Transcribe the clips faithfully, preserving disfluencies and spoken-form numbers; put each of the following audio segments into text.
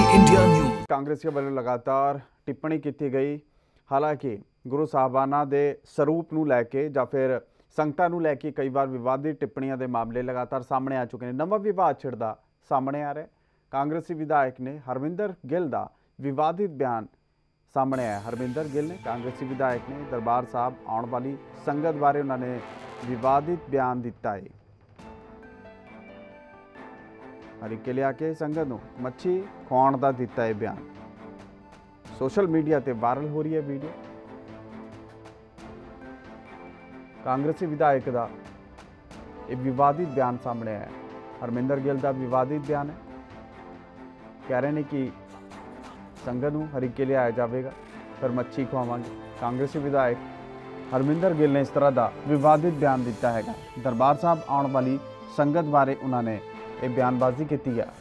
India news. Congress के ਵੱਲੋਂ लगातार टिप्पणी की गई। हालांकि गुरु साहबाना के स्वरूप ਨੂੰ ਲੈ ਕੇ ਜਾਂ ਫਿਰ ਸੰਗਤਾਂ ਨੂੰ ਲੈ ਕੇ ਕਈ ਵਾਰ ਵਿਵਾਦਿਤ ਟਿੱਪਣੀਆਂ ਦੇ ਮਾਮਲੇ ਲਗਾਤਾਰ ਸਾਹਮਣੇ ਆ ਚੁੱਕੇ ਨੇ। ਨਵਾਂ ਵਿਵਾਦ ਛਿੜਦਾ ਸਾਹਮਣੇ ਆ ਰਿਹਾ। ਕਾਂਗਰਸੀ ਵਿਧਾਇਕ ਨੇ ਹਰਮਿੰਦਰ ਗਿੱਲ ਦਾ ਵਿਵਾदित ਬਿਆਨ ਸਾਹਮਣੇ ਆਇਆ। ਹਰਮਿੰਦਰ ਗਿੱਲ ਨੇ ਕਾਂਗਰਸੀ ਵਿਧਾਇਕ ਨੇ ਦਰਬਾਰ ਸਾਹਿਬ ਆਉਣ ਵਾਲੀ ਸੰਗਤ ਬਾਰੇ ਉਹਨਾਂ ਨੇ ਵਿਵਾदित ਬਿਆਨ ਦਿੱਤਾ ਹੈ। ਹਰੀਕੇ ਲਿਆ ਕੇ ਸੰਗਤ ਨੂੰ ਮੱਛੀ ਖਵਾਉਣ ਦਾ ਦਿੱਤਾ ਹੈ ਬਿਆਨ। सोशल मीडिया ते वायरल हो रही है वीडियो। कांग्रेसी विधायक का एक विवादित बयान सामने आया। हरमिंदर गिल का विवादित बयान है। कह रहे हैं कि संगत नूं हरीके लियाया जाएगा फिर मच्छी खवावांगे। कांग्रेसी विधायक हरमिंदर गिल ने इस तरह का विवादित बयान दिता है। दरबार साहब आने वाली संगत बारे उन्होंने ये बयानबाजी की है।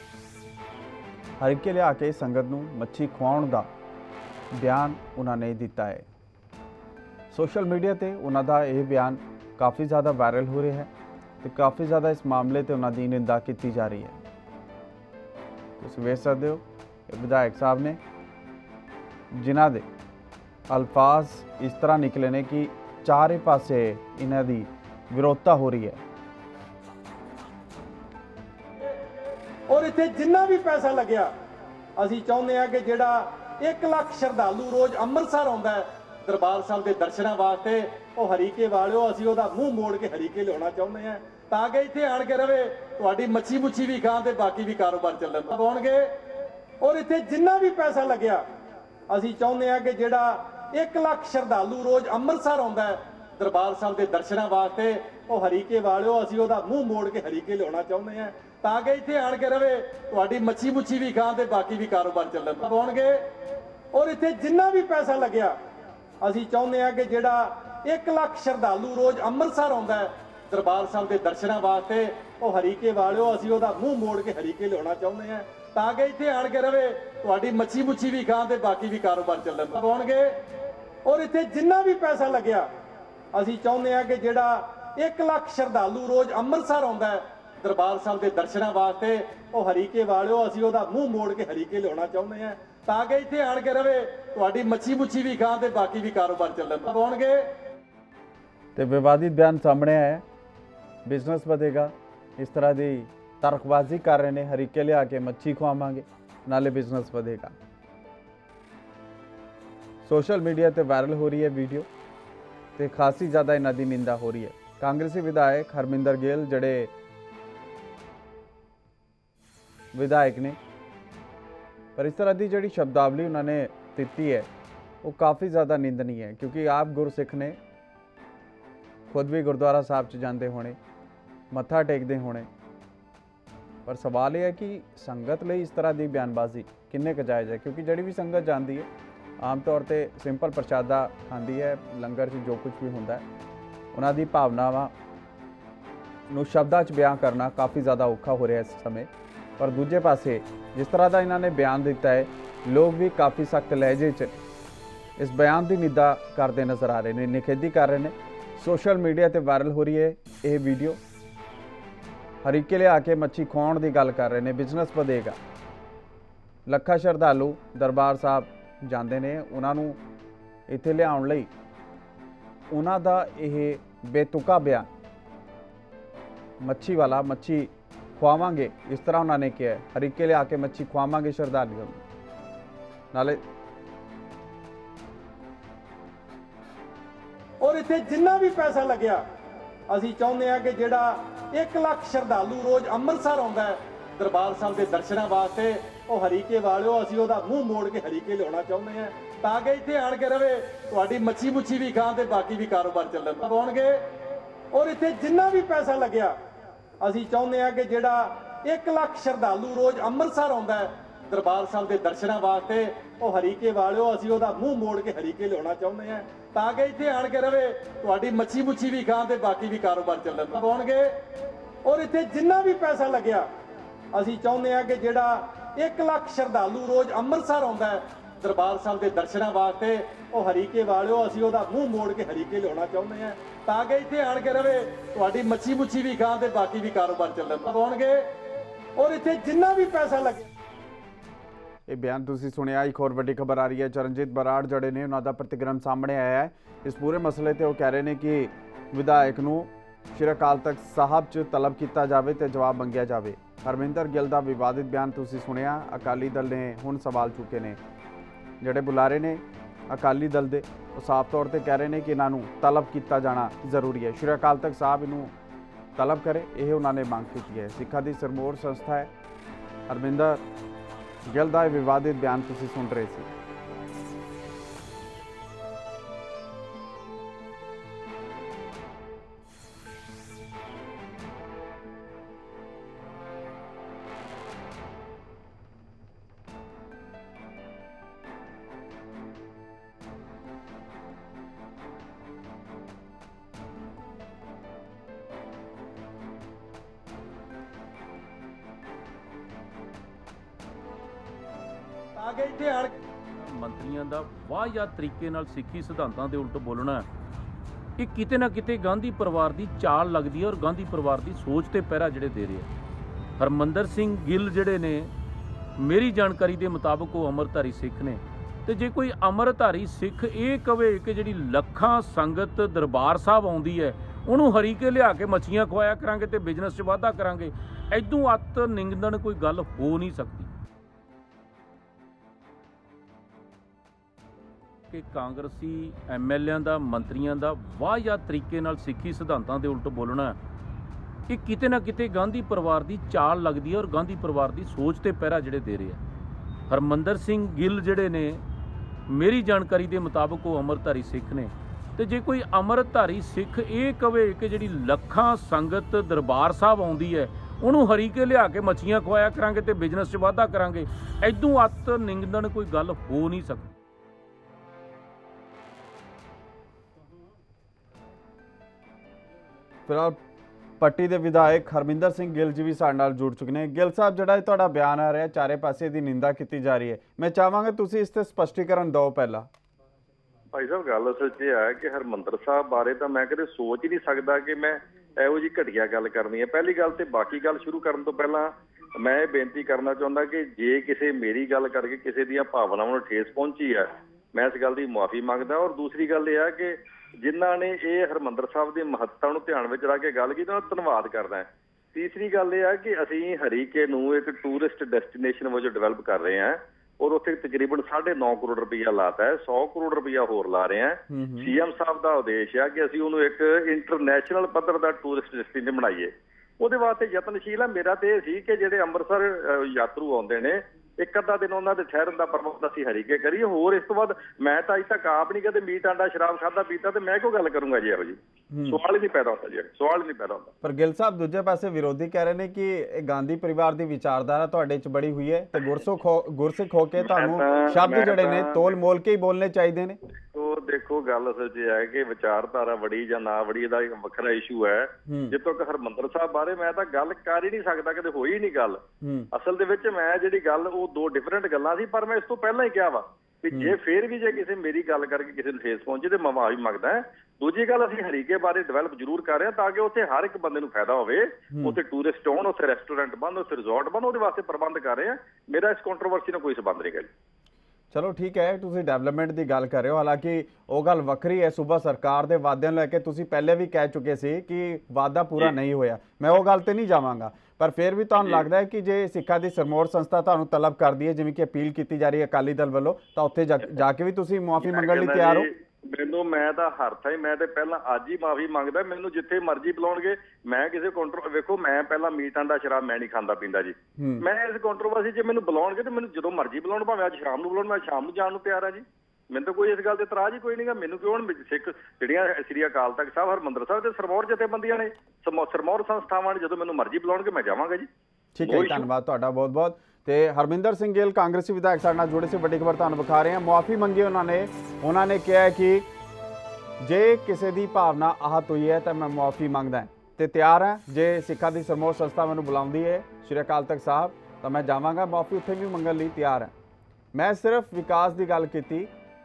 हरीके लिया के संगत नूं मच्छी खवाउण दा बयान उन्होंने दिता है। सोशल मीडिया ते उन्हां दा यह बयान काफ़ी ज़्यादा वायरल हो रहा है तो काफ़ी ज़्यादा इस मामले ते उन्हां दी निंदा की जा रही है। तुसीं वेख सकते हो विधायक साहब ने जिन्हां दे अल्फाज इस तरह निकले ने कि चारे पासे इन्हां दी विरोधता हो रही है। और इत्थे जिन्ना भी पैसा लग्या असीं चाहुंदे आ कि जिहड़ा एक लाख श्रद्धालु रोज़ अंमृतसर आउंदा है दरबार साहब के दर्शनां वास्ते वो हरीके वालिओ असीं उहदा मूँह मोड़ के हरीके लिआउणा चाहुंदे आ तां कि इत्थे आण के रवे तुहाडी मच्छी मुच्छी भी खां ते बाकी भी कारोबार चलण पाउणगे। और इत्थे जिन्ना भी पैसा लग्या असीं चाहुंदे आ कि जिहड़ा एक लाख श्रद्धालु रोज़ अंमृतसर आउंदा है दरबार साहब के दर्शनां वास्ते वो हरीके वालिओ असीं उहदा मूँह मोड़ के हरीके लिआउणा चाहुंदे आ तां कि इत्थे आण के रवे तुहाडी मच्छी मुच्छी भी खां ते बाकी भी कारोबार चलण पाउणगे। और इत्थे जिन्ना भी पैसा लग्या असीं चाहुंदे आ कि जिहड़ा एक लाख श्रद्धालु रोज़ अंमृतसर आउंदा है दरबार साहब के दर्शनां वास्ते वो हरीके वालिओ असीं उहदा मूँह मोड़ के हरीके लिआउणा चाहुंदे आ तां कि इत्थे आण के रवे तुहाडी मच्छी मुच्छी भी खां ते बाकी भी कारोबार चलण पाउणगे। और इत्थे जिन्ना भी पैसा लग्या असीं चाहुंदे आ कि जिहड़ा एक लाख श्रद्धालु रोज़ अंमृतसर आउंदा है दरबार साहब के दर्शनां वास्ते वो हरीके वालिओ असीं उहदा मूँह मोड़ के हरीके लिआउणा चाहुंदे आ तां कि इत्थे आण के रवे तुहाडी मच्छी मुच्छी भी खां ते बाकी भी कारोबार चलण पाउणगे। ते विवादित बयान सामने आया। बिजनेस बढ़ेगा इस तरह की तर्कबाजी कर रहे हैं। हरीके लिया के मच्छी खवावांगे नाले बिजनेस बढ़ेगा। सोशल मीडिया ते वायरल हो रही है वीडियो ते खासी ज़्यादा इन्हां दी निंदा हो रही है। कांग्रेसी विधायक हरमिंदर गिल जड़े विधायक ने पर इस तरह की जी शब्दावली उन्होंने दी है वो काफ़ी ज़्यादा निंदनीय है क्योंकि आप गुरसिख ने खुद भी गुरुद्वारा साहब च जाते होने मत्था टेकते होने पर सवाल यह है कि संगत लिए इस तरह की बयानबाजी किन्ने क जायज़ है क्योंकि जी भी संगत जाती है आम तौर पर सिंपल प्रशादा खाती है लंगर च जो कुछ भी होंदा है उन्हां दी भावनावां नूं शब्दां च बयान करना काफ़ी ज़्यादा औखा हो रहा है इस समय। पर दूजे पासे जिस तरह का इन्होंने बयान दिता है लोग भी काफ़ी सख्त लहजे च इस बयान की निंदा करते नज़र आ रहे हैं, निखेधी कर रहे हैं। सोशल मीडिया पर वायरल हो रही है यह वीडियो। हरीके लिया के मच्छी खवाउण की गल कर रहे हैं। बिजनेस बढ़ेगा। लखा श्रद्धालु दरबार साहब जाते हैं उन्होंने इत्थे लियाउण लई उन्हां दा यह बेतुका बयान मच्छी वाला मच्छी खवावांगे इस तरह उन्होंने किया है। हरीके लिया के मच्छी खवावांगे श्रद्धालुओं नाले। और इत्थे जिन्ना भी पैसा लग्या असीं चाहुंदे आ कि जिहड़ा एक लाख श्रद्धालु रोज़ अंमृतसर आउंदा है दरबार साहब के दर्शनां वास्ते वो हरीके वालिओ असीं उहदा मूँह मोड़ के हरीके लिआउणा चाहुंदे आ तां कि इत्थे आण के रवे तुहाडी मच्छी मुच्छी भी खां ते बाकी भी कारोबार चलण पाउणगे। और इत्थे जिन्ना भी पैसा लग्या असीं चाहुंदे आ कि जिहड़ा एक लाख श्रद्धालु रोज़ अंमृतसर आउंदा है दरबार साहब के दर्शनां वास्ते वो हरीके वालिओ असीं उहदा मूँह मोड़ के हरीके लिआउणा चाहुंदे आ तां कि इत्थे आण के रवे तुहाडी मच्छी मुच्छी भी खां ते बाकी भी कारोबार चलण पाउणगे। और इत्थे जिन्ना भी पैसा लग्या असीं चाहुंदे आ कि जिहड़ा एक लाख श्रद्धालु रोज़ अंमृतसर आउंदा है दरबार साहब के दर्शनां वास्ते वो हरीके वालिओ असीं उहदा मूँह मोड़ के हरीके लिआउणा चाहुंदे आ तां कि इत्थे आण के रवे तुहाडी मच्छी मुच्छी भी खां ते बाकी भी कारोबार चलण पाउणगे। और इत्थे जिन्ना भी पैसा लगे ਇਹ ਬਿਆਨ ਤੁਸੀਂ ਸੁਣਿਆ। ਇੱਕ ਹੋਰ ਵੱਡੀ ਖਬਰ ਆ ਰਹੀ ਹੈ, ਚਰਨਜੀਤ ਬਰਾੜ ਜਿਹੜੇ ਨੇ ਉਹਨਾਂ ਦਾ ਪ੍ਰਤੀਕਰਮ ਸਾਹਮਣੇ ਆਇਆ ਹੈ ਇਸ ਪੂਰੇ ਮਸਲੇ ਤੇ। ਉਹ ਕਹਿ ਰਹੇ ਨੇ ਕਿ ਵਿਧਾਇਕ ਨੂੰ ਸ਼੍ਰੀ ਅਕਾਲ ਤਖਤ ਸਾਹਿਬ 'ਚ ਤਲਬ ਕੀਤਾ ਜਾਵੇ ਤੇ ਜਵਾਬ ਮੰਗਿਆ ਜਾਵੇ। ਹਰਮਿੰਦਰ ਗਿੱਲ ਦਾ ਵਿਵਾਦਿਤ ਬਿਆਨ ਤੁਸੀਂ ਸੁਣਿਆ। ਅਕਾਲੀ ਦਲ ਨੇ ਹੁਣ ਸਵਾਲ ਚੁੱਕੇ ਨੇ, ਜਿਹੜੇ ਬੁਲਾਰੇ ਨੇ ਅਕਾਲੀ ਦਲ ਦੇ, ਉਹ ਸਾਫ਼ ਤੌਰ ਤੇ ਕਹਿ ਰਹੇ ਨੇ ਕਿ ਇਹਨਾਂ ਨੂੰ ਤਲਬ ਕੀਤਾ ਜਾਣਾ ਜ਼ਰੂਰੀ ਹੈ। ਸ਼੍ਰੀ ਅਕਾਲ ਤਖਤ ਸਾਹਿਬ ਇਹਨੂੰ ਤਲਬ ਕਰੇ, ਇਹ ਉਹਨਾਂ ਨੇ ਮੰਗ ਕੀਤੀ ਹੈ। ਸਿੱਖਾਂ ਦੀ ਸਰਮੋਰ ਸੰਸਥਾ ਹੈ। ਹਰਮਿੰਦਰ ਗਿੱਲ ਦਾ ਇਹ ਵਿਵਾਦਿਤ ਬਿਆਨ ਤੁਸੀਂ ਸੁਣ ਰਹੇ ਸੀ। ਆਗੇ ਇੱਥੇ ਆਣ ਮੰਤਰੀਆਂ ਦਾ ਵਾਹਿਯਾਤ ਤਰੀਕੇ ਨਾਲ ਸਿੱਖੀ ਸਿਧਾਂਤਾਂ ਦੇ ਉਲਟ ਬੋਲਣਾ, ਇਹ ਕਿਤੇ ਨਾ ਕਿਤੇ ਗਾਂਧੀ ਪਰਿਵਾਰ ਦੀ ਚਾਲ ਲੱਗਦੀ ਹੈ ਔਰ ਗਾਂਧੀ ਪਰਿਵਾਰ ਦੀ ਸੋਚ ਤੇ ਪਹਿਰਾ ਜਿਹੜੇ ਦੇ ਰਹੇ ਆ। ਹਰਮਿੰਦਰ ਸਿੰਘ ਗਿੱਲ ਜਿਹੜੇ ਨੇ, ਮੇਰੀ ਜਾਣਕਾਰੀ ਦੇ ਮੁਤਾਬਕ ਉਹ ਅੰਮ੍ਰਿਤਧਾਰੀ ਸਿੱਖ ਨੇ, ਤੇ ਜੇ ਕੋਈ ਅੰਮ੍ਰਿਤਧਾਰੀ ਸਿੱਖ ਇਹ ਕਵੇ ਕਿ ਜਿਹੜੀ ਲੱਖਾਂ ਸੰਗਤ ਦਰਬਾਰ ਸਾਹਿਬ ਆਉਂਦੀ ਹੈ ਉਹਨੂੰ ਹਰੀਕੇ ਲਿਆ ਕੇ ਮੱਛੀਆਂ ਖਵਾਇਆ ਕਰਾਂਗੇ ਤੇ ਬਿਜ਼ਨਸ 'ਚ ਵਾਧਾ ਕਰਾਂਗੇ, ਐਦੋਂ ਅੱਤ ਨਿੰਦਣ ਕੋਈ ਗੱਲ ਹੋ ਨਹੀਂ ਸਕਦੀ। ਕਿ ਕਾਂਗਰਸੀ ਐਮਐਲਏਆਂ ਦਾ, ਮੰਤਰੀਆਂ ਦਾ ਵਾਹਿਯਾਤ ਤਰੀਕੇ ਨਾਲ ਸਿੱਖੀ ਸਿਧਾਂਤਾਂ ਦੇ ਉਲਟ ਬੋਲਣਾ, ਇਹ ਕਿਤੇ ਨਾ ਕਿਤੇ ਗਾਂਧੀ ਪਰਿਵਾਰ ਦੀ ਚਾਲ ਲੱਗਦੀ ਹੈ ਔਰ ਗਾਂਧੀ ਪਰਿਵਾਰ ਦੀ ਸੋਚ ਤੇ ਪਹਿਰਾ ਜਿਹੜੇ ਦੇ ਰਹੇ ਆ। ਹਰਮਿੰਦਰ ਸਿੰਘ ਗਿੱਲ ਜਿਹੜੇ ਨੇ, ਮੇਰੀ ਜਾਣਕਾਰੀ ਦੇ ਮੁਤਾਬਕ ਉਹ ਅੰਮ੍ਰਿਤਧਾਰੀ ਸਿੱਖ ਨੇ, ਤੇ ਜੇ ਕੋਈ ਅੰਮ੍ਰਿਤਧਾਰੀ ਸਿੱਖ ਇਹ ਕਵੇ ਕਿ ਜਿਹੜੀ ਲੱਖਾਂ ਸੰਗਤ ਦਰਬਾਰ ਸਾਹਿਬ ਆਉਂਦੀ ਹੈ ਉਹਨੂੰ ਹਰੀਕੇ ਲਿਆ ਕੇ ਮੱਛੀਆਂ ਖਵਾਇਆ ਕਰਾਂਗੇ ਤੇ ਬਿਜ਼ਨਸ 'ਚ ਵਾਧਾ ਕਰਾਂਗੇ, ਐਦੋਂ ਅੱਤ ਨਿੰਦਣ ਕੋਈ ਗੱਲ ਹੋ ਨਹੀਂ ਸਕਦੀ। ਫਿਲਹਾਲ ਪੱਟੀ ਦੇ ਵਿਧਾਇਕ ਹਰਮਿੰਦਰ ਸਿੰਘ ਗਿੱਲ ਜੀ ਵੀ ਸਾਡੇ ਨਾਲ ਜੁੜ ਚੁੱਕੇ ਨੇ। ਗਿੱਲ ਸਾਹਿਬ, ਜਿਹੜਾ ਇਹ ਤੁਹਾਡਾ ਬਿਆਨ ਆ ਰਿਹਾ, ਚਾਰੇ ਪਾਸੇ ਦੀ ਨਿੰਦਾ ਕੀਤੀ ਜਾ ਰਹੀ ਹੈ, ਮੈਂ ਚਾਹਾਂਗਾ ਤੁਸੀਂ ਇਸ ਤੇ ਸਪਸ਼ਟੀਕਰਨ ਦਿਓ ਪਹਿਲਾਂ। ਭਾਈ ਸਾਹਿਬ, ਗੱਲ ਅਸਲ 'ਚ ਇਹ ਹੈ ਕਿ ਹਰਮਿੰਦਰ ਸਾਹਿਬ ਬਾਰੇ ਤਾਂ ਮੈਂ ਕਦੇ ਸੋਚ ਹੀ ਨਹੀਂ ਸਕਦਾ ਕਿ ਮੈਂ ਇਹੋ ਜਿਹੀ ਘਟੀਆ ਗੱਲ ਕਰਨੀ ਹੈ। ਪਹਿਲੀ ਗੱਲ ਤੇ ਬਾਕੀ ਗੱਲ ਸ਼ੁਰੂ ਕਰਨ ਤੋਂ ਪਹਿਲਾਂ ਮੈਂ ਇਹ ਬੇਨਤੀ ਕਰਨਾ ਚਾਹੁੰਦਾ ਕਿ ਜੇ ਕਿਸੇ ਮੇਰੀ ਗੱਲ ਕਰਕੇ ਕਿਸੇ ਦੀਆਂ ਭਾਵਨਾਵਾਂ ਨੂੰ ਠੇਸ ਪਹੁੰਚੀ ਹੈ, ਮੈਂ ਇਸ ਗੱਲ ਦੀ ਮੁਆਫੀ ਮੰਗਦਾ। ਔਰ ਦੂਸਰੀ ਗੱਲ ਇਹ ਹੈ ਕਿ ਜਿਨ੍ਹਾਂ ਨੇ ਇਹ ਹਰਮਿੰਦਰ ਸਾਹਿਬ ਦੀ ਮਹੱਤਤਾ ਨੂੰ ਧਿਆਨ ਵਿੱਚ ਰੱਖ ਕੇ ਗੱਲ ਕੀਤੀ, ਉਹਨਾਂ ਦਾ ਧੰਨਵਾਦ ਕਰਦਾ। ਤੀਸਰੀ ਗੱਲ ਇਹ ਹੈ ਕਿ ਅਸੀਂ ਹਰੀਕੇ ਨੂੰ ਇੱਕ ਟੂਰਿਸਟ ਡੈਸਟੀਨੇਸ਼ਨ ਵਜੋਂ ਡਿਵੈਲਪ ਕਰ ਰਹੇ ਹਾਂ ਔਰ ਉੱਥੇ ਤਕਰੀਬਨ ਸਾਢੇ ਨੌ ਕਰੋੜ ਰੁਪਈਆ ਲਾਤਾ ਹੈ, ਸੌ ਕਰੋੜ ਰੁਪਈਆ ਹੋਰ ਲਾ ਰਹੇ ਹਾਂ। ਸੀਐਮ ਸਾਹਿਬ ਦਾ ਉਦੇਸ਼ ਹੈ ਕਿ ਅਸੀਂ ਉਹਨੂੰ ਇੱਕ ਇੰਟਰਨੈਸ਼ਨਲ ਪੱਧਰ ਦਾ ਟੂਰਿਸਟ ਡੈਸਟੀਨੇਸ਼ਨ ਬਣਾਈਏ। ਉਹਦੇ ਵਾਸਤੇ ਯਤਨਸ਼ੀਲ ਹੈ। ਮੇਰਾ ਤੇ ਇਹ ਸੀ ਕਿ ਜਿਹੜੇ ਅੰਮ੍ਰਿਤਸਰ ਯਾਤਰੂ ਆਉਂਦੇ ਨੇ, ਇੱਕ ਅੱਧਾ ਦਿਨ ਉਹਨਾਂ ਦੇ ਠਹਿਰਨ ਦਾ ਪ੍ਰਬੰਧ ਅਸੀਂ ਹਰੀਕੇ ਕਰੀਏ। ਹੋਰ ਇਸ ਤੋਂ ਬਾਅਦ ਮੈਂ ਤਾਂ ਅਜੇ ਤੱਕ ਆਪ ਨਹੀਂ ਕਦੇ ਮੀਟ ਆਂਡਾ ਸ਼ਰਾਬ ਖਾਧਾ ਪੀਤਾ, ਤੇ ਮੈਂ ਕਿਉਂ ਗੱਲ ਕਰੂੰਗਾ ਜੀ ਇਹੋ ਜੀ? ਸਵਾਲ ਹੀ ਨਹੀਂ ਪੈਦਾ ਹੁੰਦਾ ਜੀ, ਸਵਾਲ ਹੀ ਨਹੀਂ ਪੈਦਾ ਹੁੰਦਾ। ਪਰ ਗਿੱਲ ਸਾਹਿਬ, ਦੂਜੇ ਪਾਸੇ ਵਿਰੋਧੀ ਕਹਿ ਰਹੇ ਨੇ ਕਿ ਇਹ ਗਾਂਧੀ ਪਰਿਵਾਰ ਦੀ ਵਿਚਾਰਧਾਰਾ ਤੁਹਾਡੇ 'ਚ ਬੜੀ ਹੋਈ ਹੈ ਤੇ ਗੁਰਸਿੱਖ ਹੋ ਗੁਰਸਿੱਖ ਹੋ ਕੇ ਤੁਹਾਨੂੰ ਸ਼ਬਦ ਜਿਹੜੇ ਨੇ ਤੋਲ ਮੋਲ ਕੇ ਹੀ ਬੋਲਣੇ ਚਾਹੀਦੇ ਨੇ। ਉਹ ਦੇਖੋ, ਗੱਲ ਅਸਲ 'ਚ ਹੈ ਕਿ ਵਿਚਾਰਧਾਰਾ ਬੜੀ ਜਾਂ ਨਾ ਬੜੀ, ਇਹਦਾ ਇੱਕ ਵੱਖਰਾ ਇਸ਼ੂ ਹੈ। ਜਿੱਥੋਂ ਕਿ ਹਰਮਿੰਦਰ ਸਾਹਿਬ ਬਾਰੇ ਮੈਂ ਤਾਂ ਗੱਲ ਕਰ ਹੀ ਨਹੀਂ ਸਕਦਾ, ਕਦੇ ਹੋਈ ਨਹੀਂ ਗੱਲ। ਅਸਲ ਦੇ ਵਿੱਚ ਮੈਂ ਜਿਹੜੀ ਗੱਲ, ਉਹ ਦੋ ਡਿਫਰੈਂਟ ਗੱਲਾਂ ਸੀ, ਪਰ ਮੈਂ ਇਸ ਤੋਂ ਪਹਿਲਾਂ ਹੀ ਕਿਹਾ ਵਾ ਕਿ ਜੇ ਫੇਰ ਵੀ ਜੇ ਕਿਸੇ ਮੇਰੀ ਗੱਲ ਕਰਕੇ ਕਿਸੇ ਨੂੰ ਠੇਸ ਪਹੁੰਚੇ ਤੇ ਮੈਂ ਮਾਫੀ ਮੰਗਦਾ। ਦੂਜੀ ਗੱਲ, ਅਸੀਂ ਹਰੀਕੇ ਬਾਰੇ ਡਿਵੈਲਪ ਜ਼ਰੂਰ ਕਰ ਰਹੇ ਹਾਂ ਤਾਂ ਕਿ ਉੱਥੇ ਹਰ ਇੱਕ ਬੰਦੇ ਨੂੰ ਫਾਇਦਾ ਹੋਵੇ। ਉੱਥੇ ਟੂਰਿਸਟ ਆਉਣ, ਉੱਥੇ ਰੈਸਟੋਰੈਂਟ ਬਣ, ਉੱਥੇ ਰਿਜ਼ੋਰਟ ਬਣ, ਉਹਦੇ ਵਾਸਤੇ ਪ੍ਰਬੰਧ ਕਰ ਰਹੇ ਹਾਂ। ਮੇਰਾ ਇਸ ਕੰਟਰੋਵਰਸੀ ਨਾਲ ਕੋਈ ਸੰਬੰਧ ਨਹੀਂ ਗਾ ਜੀ। ਚਲੋ ਠੀਕ ਹੈ, ਤੁਸੀਂ ਡਿਵੈਲਪਮੈਂਟ ਦੀ ਗੱਲ ਕਰ ਰਹੇ ਹੋ, ਹਾਲਾਂਕਿ ਉਹ ਗੱਲ ਵੱਖਰੀ ਹੈ। ਸੂਬਾ ਸਰਕਾਰ ਦੇ ਵਾਅਦਿਆਂ ਨੂੰ ਲੈ ਕੇ ਤੁਸੀਂ ਪਹਿਲੇ ਵੀ ਕਹਿ ਚੁੱਕੇ ਸੀ ਕਿ ਵਾਅਦਾ ਪੂਰਾ ਨਹੀਂ ਹੋਇਆ, ਮੈਂ ਉਹ ਗੱਲ ਤੇ ਨਹੀਂ ਜਾਵਾਂਗਾ। ਪਰ ਫਿਰ ਵੀ ਤੁਹਾਨੂੰ ਲੱਗਦਾ ਹੈ ਕਿ ਜੇ ਸਿੱਖਾਂ ਦੀ ਸਰਮੋਰ ਸੰਸਥਾ ਤੁਹਾਨੂੰ ਤਲਬ ਕਰਦੀ ਹੈ, ਜਿਵੇਂ ਕਿ ਅਪੀਲ ਕੀਤੀ ਜਾ ਰਹੀ ਹੈ ਅਕਾਲੀ ਦਲ ਵੱਲੋਂ, ਤਾਂ ਉੱਥੇ ਜਾ ਕੇ ਵੀ ਤੁਸੀਂ ਮੁਆਫੀ ਮੰਗਣ ਲਈ ਤਿਆਰ ਹੋ? ਮੈਨੂੰ, ਮੈਂ ਤਾਂ ਹਰ ਥਾਂ ਹੀ, ਮੈਂ ਤੇ ਪਹਿਲਾਂ ਅੱਜ ਹੀ ਮਾਫੀ ਮੰਗਦਾ। ਮੈਨੂੰ ਜਿੱਥੇ ਮਰਜ਼ੀ ਬੁਲਾਉਣਗੇ, ਮੈਂ ਕਿਸੇ ਕੰਟਰੋ ਵੇਖੋ, ਮੈਂ ਪਹਿਲਾਂ ਮੀਟ ਆਂਡਾ ਸ਼ਰਾਬ ਮੈਂ ਨਹੀਂ ਖਾਂਦਾ ਪੀਂਦਾ ਜੀ। ਮੈਂ ਇਸ ਕੰਟਰੋਵਰਸੀ 'ਚ ਮੈਨੂੰ ਬੁਲਾਉਣਗੇ ਤੇ ਮੈਨੂੰ ਜਦੋਂ ਮਰਜ਼ੀ ਬੁਲਾਉਣ, ਭਾਵੇਂ ਅੱਜ ਸ਼ਾਮ ਨੂੰ ਬੁਲਾਉਣ, ਮੈਂ ਸ਼ਾਮ ਨੂੰ ਜਾਣ ਨੂੰ ਤਿਆਰ ਹਾਂ ਜੀ। ਮੈਨੂੰ ਤਾਂ ਕੋਈ ਇਸ ਗੱਲ ਤੇ ਇਤਰਾਜ਼ ਹੀ ਕੋਈ ਨਹੀਂਗਾ। ਮੈਨੂੰ ਕਿਉਂ ਹੁਣ ਸਿੱਖ ਜਿਹੜੀਆਂ ਸ੍ਰੀ ਅਕਾਲ ਤਖਤ ਸਾਹਿਬ, ਹਰਮਿੰਦਰ ਸਾਹਿਬ ਤੇ ਸਰਮੌਰ ਜਥੇਬੰਦੀਆਂ ਨੇ, ਸਰਮੌਰ ਸੰਸਥਾਵਾਂ ਨੇ, ਜਦੋਂ ਮੈਨੂੰ ਮਰਜ਼ੀ ਬੁਲਾਉਣਗੇ ਮੈਂ ਜਾਵਾਂਗਾ ਜੀ। ਠੀਕ ਹੈ, ਧੰਨਵਾਦ ਤੁਹਾਡਾ ਬਹੁਤ ਬਹੁਤ। ਤੇ ਹਰਮਿੰਦਰ ਸਿੰਘ ਗਿੱਲ ਕਾਂਗਰਸੀ ਵਿਧਾਇਕ ਸਾਡੇ ਨਾਲ ਜੁੜੇ ਸੀ। ਵੱਡੀ ਖਬਰ ਤੁਹਾਨੂੰ ਵਿਖਾ ਰਹੇ ਹਾਂ। ਮੁਆਫੀ ਮੰਗੀ ਉਹਨਾਂ ਨੇ। ਉਹਨਾਂ ਨੇ ਕਿਹਾ ਕਿ ਜੇ ਕਿਸੇ ਦੀ ਭਾਵਨਾ ਆਹਤ ਹੋਈ ਹੈ ਤਾਂ ਮੈਂ ਮੁਆਫੀ ਮੰਗਦਾ ਤੇ ਤਿਆਰ ਹਾਂ। ਜੇ ਸਿੱਖਾਂ ਦੀ ਸਰਮੋਰ ਸੰਸਥਾ ਮੈਨੂੰ ਬੁਲਾਉਂਦੀ ਹੈ ਸ਼੍ਰੀ ਅਕਾਲ ਤਖਤ ਸਾਹਿਬ, ਤਾਂ ਮੈਂ ਜਾਵਾਂਗਾ, ਮੁਆਫੀ ਉੱਥੇ ਵੀ ਮੰਗਣ ਲਈ ਤਿਆਰ ਹਾਂ। ਮੈਂ ਸਿਰਫ ਵਿਕਾਸ ਦੀ ਗੱਲ ਕੀਤੀ।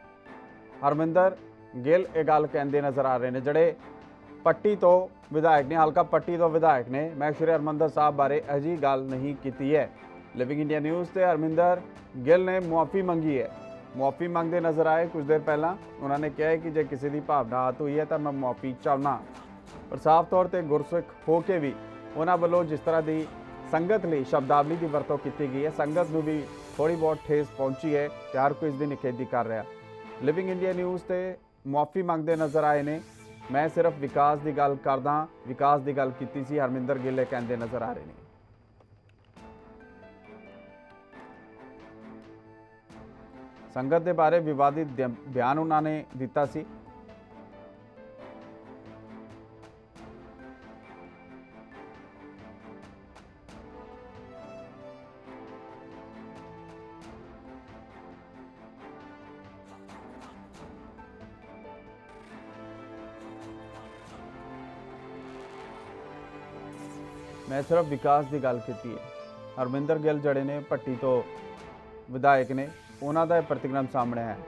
ਹਰਮਿੰਦਰ ਗਿੱਲ ਇਹ ਗੱਲ ਕਹਿੰਦੇ ਨਜ਼ਰ ਆ ਰਹੇ ਨੇ, ਜਿਹੜੇ ਪੱਟੀ ਤੋਂ ਵਿਧਾਇਕ ਨੇ, ਹਲਕਾ ਪੱਟੀ ਤੋਂ ਵਿਧਾਇਕ ਨੇ। ਮੈਂ ਸ਼੍ਰੀ ਹਰਿਮੰਦਰ ਸਾਹਿਬ ਬਾਰੇ ਅਜਿਹੀ ਗੱਲ ਨਹੀਂ ਕੀਤੀ ਹੈ। ਲਿਵਿੰਗ ਇੰਡੀਆ ਨਿਊਜ਼ ਤੇ ਹਰਮਿੰਦਰ ਗਿੱਲ ਨੇ ਮੁਆਫੀ ਮੰਗੀ ਹੈ। ਮੁਆਫੀ ਮੰਗਦੇ ਨਜ਼ਰ ਆਏ ਕੁਝ ਦੇਰ ਪਹਿਲਾਂ। ਉਹਨਾਂ ਨੇ ਕਿਹਾ ਹੈ ਕਿ ਜੇ ਕਿਸੇ ਦੀ ਭਾਵਨਾ ਆਹਤ ਹੋਈ ਹੈ ਤਾਂ ਮੈਂ ਮੁਆਫੀ ਚਾਹੁੰਦਾ। ਪਰ ਸਾਫ਼ ਤੌਰ ਤੇ ਗੁਰਸਿੱਖ ਹੋ ਕੇ ਵੀ ਉਹਨਾਂ ਵੱਲੋਂ ਜਿਸ ਤਰ੍ਹਾਂ ਦੀ ਸੰਗਤ ਲਈ ਸ਼ਬਦਾਵਲੀ ਦੀ ਵਰਤੋਂ ਕੀਤੀ ਗਈ ਹੈ, ਸੰਗਤ ਨੂੰ ਵੀ ਥੋੜੀ ਬਹੁਤ ਠੇਸ ਪਹੁੰਚੀ ਹੈ ਤੇ ਹਰ ਕੋਈ ਇਸ ਦੀ ਨਿਖੇਧੀ ਕਰ ਰਿਹਾ। ਲਿਵਿੰਗ ਇੰਡੀਆ ਨਿਊਜ਼ ਤੇ ਮੁਆਫੀ ਮੰਗਦੇ ਨਜ਼ਰ ਆਏ ਨੇ। ਮੈਂ ਸਿਰਫ ਵਿਕਾਸ ਦੀ ਗੱਲ ਕਰਦਾ, ਵਿਕਾਸ ਦੀ ਗੱਲ ਕੀਤੀ ਸੀ, ਹਰਮਿੰਦਰ ਗਿੱਲ ਕਹਿੰਦੇ ਨਜ਼ਰ ਆ ਰਹੇ ਨੇ। ਸੰਗਤ ਦੇ ਬਾਰੇ ਵਿਵਾਦਿਤ ਬਿਆਨ ਉਹਨਾਂ ਨੇ ਦਿੱਤਾ ਸੀ। मैं सिर्फ विकास की गल की है। हरमिंदर गिल जड़े ने भट्टी तो विधायक ने, उन्हों का प्रतिक्रम सामने है।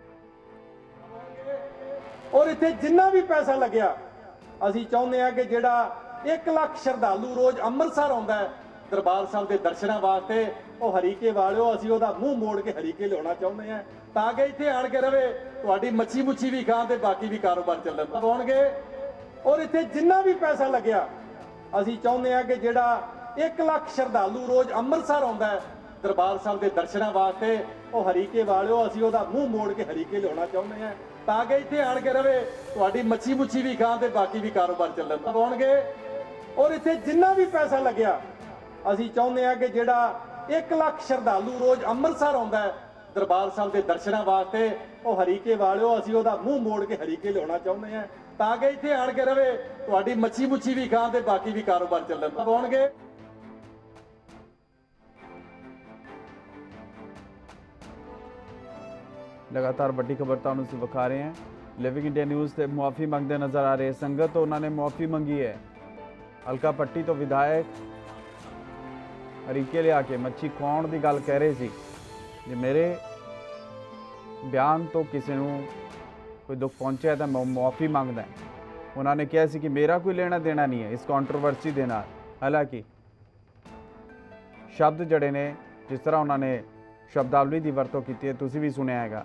और इत्थे जिन्ना भी पैसा लग्या असीं चाहुंदे आ कि जिहड़ा एक लाख श्रद्धालु रोज अंमृतसर आउंदा है दरबार साहिब दे दर्शनां वास्ते, ਉਹ ਹਰੀਕੇ ਵਾਲਿਓ ਅਸੀਂ ਉਹਦਾ ਮੂੰਹ ਮੋੜ ਕੇ ਹਰੀਕੇ ਲਿਆਉਣਾ ਚਾਹੁੰਦੇ ਆ ਤਾਂ ਕਿ ਇੱਥੇ ਆਣ ਕੇ ਰਵੇ ਤੁਹਾਡੀ ਮੱਛੀ ਮੁੱਛੀ ਵੀ ਖਾਂ ਤੇ ਬਾਕੀ ਵੀ ਕਾਰੋਬਾਰ ਚੱਲਣ ਪਾਉਣਗੇ। ਔਰ ਇੱਥੇ ਜਿੰਨਾ ਵੀ ਪੈਸਾ ਲੱਗਿਆ ਅਸੀਂ ਚਾਹੁੰਦੇ ਆ ਕਿ ਜਿਹੜਾ ਇੱਕ ਲੱਖ ਸ਼ਰਧਾਲੂ ਰੋਜ਼ ਅੰਮ੍ਰਿਤਸਰ ਆਉਂਦਾ ਹੈ ਦਰਬਾਰ ਸਾਹਿਬ ਦੇ ਦਰਸ਼ਨਾਂ ਵਾਸਤੇ, ਉਹ ਹਰੀਕੇ ਵਾਲਿਓ ਅਸੀਂ ਉਹਦਾ ਮੂੰਹ ਮੋੜ ਕੇ ਹਰੀਕੇ ਲਿਆਉਣਾ ਚਾਹੁੰਦੇ ਆ ਤਾਂ ਕਿ ਇੱਥੇ ਆਣ ਕੇ ਰਵੇ ਤੁਹਾਡੀ ਮੱਛੀ ਮੁੱਛੀ ਵੀ ਖਾਂ ਤੇ ਬਾਕੀ ਵੀ ਕਾਰੋਬਾਰ ਚੱਲਣ ਪਾਉਣਗੇ। ਔਰ ਇੱਥੇ ਜਿੰਨਾ ਵੀ ਪੈਸਾ ਲੱਗਿਆ ਅਸੀਂ ਚਾਹੁੰਦੇ ਆ ਕਿ ਜਿਹੜਾ ਇੱਕ ਲੱਖ ਸ਼ਰਧਾਲੂ ਰੋਜ਼ ਅੰਮ੍ਰਿਤਸਰ ਆਉਂਦਾ ਹੈ ਦਰਬਾਰ ਸਾਹਿਬ ਦੇ ਦਰਸ਼ਨਾਂ ਵਾਸਤੇ, ਉਹ ਹਰੀਕੇ ਵਾਲਿਓ ਅਸੀਂ ਉਹਦਾ ਮੂੰਹ ਮੋੜ ਕੇ ਹਰੀਕੇ ਲਿਆਉਣਾ ਚਾਹੁੰਦੇ ਆ ਤਾਂ ਕਿ ਇੱਥੇ ਆਣ ਕੇ ਰਵੇ ਤੁਹਾਡੀ ਮੱਛੀ ਮੁੱਛੀ ਵੀ ਖਾਂ ਤੇ ਬਾਕੀ ਵੀ ਕਾਰੋਬਾਰ ਚੱਲਣ ਪਾਉਣਗੇ। लगातार बड़ी खबर तुहानूं ਅਸੀਂ ਵਿਖਾ ਰਹੇ ਹਾਂ। ਲਿਵਿੰਗ ਇੰਡੀਆ ਨਿਊਜ਼ ਤੇ ਮੁਆਫੀ ਮੰਗਦੇ ਨਜ਼ਰ ਆ ਰਹੇ ਸੰਗਤ ਤੋਂ ਉਹਨਾਂ ਨੇ ਮੁਆਫੀ ਮੰਗੀ ਹੈ। ਹਲਕਾ ਪੱਟੀ ਤੋਂ ਵਿਧਾਇਕ ਹਰੀਕੇ ਲਿਆ ਕੇ ਮੱਛੀ ਖਾਣ ਦੀ ਗੱਲ ਕਹਿ ਰਹੇ ਸੀ। ਜੇ ਮੇਰੇ ਬਿਆਨ ਤੋਂ ਕਿਸੇ ਨੂੰ ਕੋਈ ਦੁੱਖ ਪਹੁੰਚਿਆ ਤਾਂ ਮੈਂ ਮੁਆਫੀ ਮੰਗਦਾ। ਉਹਨਾਂ ਨੇ ਕਿਹਾ ਸੀ ਕਿ ਮੇਰਾ ਕੋਈ ਲੈਣਾ ਦੇਣਾ ਨਹੀਂ ਹੈ ਇਸ ਕੰਟਰੋਵਰਸੀ ਦੇ ਨਾਲ। ਹਾਲਾਂਕਿ ਸ਼ਬਦ ਜੜੇ ਨੇ ਜਿਸ ਤਰ੍ਹਾਂ ਉਹਨਾਂ ਨੇ ਸ਼ਬਦਾਵਲੀ ਦੀ ਵਰਤੋਂ ਕੀਤੀ ਹੈ ਤੁਸੀਂ ਵੀ ਸੁਣਿਆ ਹੈਗਾ।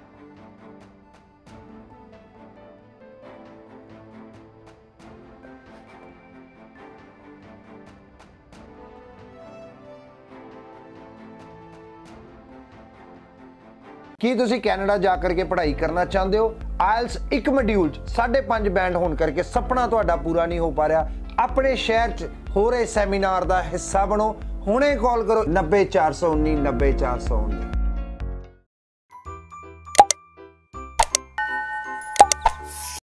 ਕੀ ਤੁਸੀਂ ਕੈਨੇਡਾ ਜਾ ਕਰਕੇ ਪੜ੍ਹਾਈ ਕਰਨਾ ਚਾਹੁੰਦੇ ਹੋ? ਆਇਲਸ ਇੱਕ ਮੋਡਿਊਲ ਚ ਸਾਢੇ ਪੰਜ ਬੈਂਡ ਹੋਣ ਕਰਕੇ ਸੁਪਨਾ ਤੁਹਾਡਾ ਪੂਰਾ ਨਹੀਂ ਹੋ ਪਾ ਰਿਹਾ। ਆਪਣੇ ਸ਼ਹਿਰ ਚ ਹੋ ਰਹੇ ਸੈਮੀਨਾਰ ਦਾ ਹਿੱਸਾ ਬਣੋ। ਹੁਣੇ ਕਾਲ ਕਰੋ ਨੱਬੇ ਚਾਰ ਸੌ ਉੱਨੀ ਨੱਬੇ ਚਾਰ ਸੌ ਉੱਨੀ।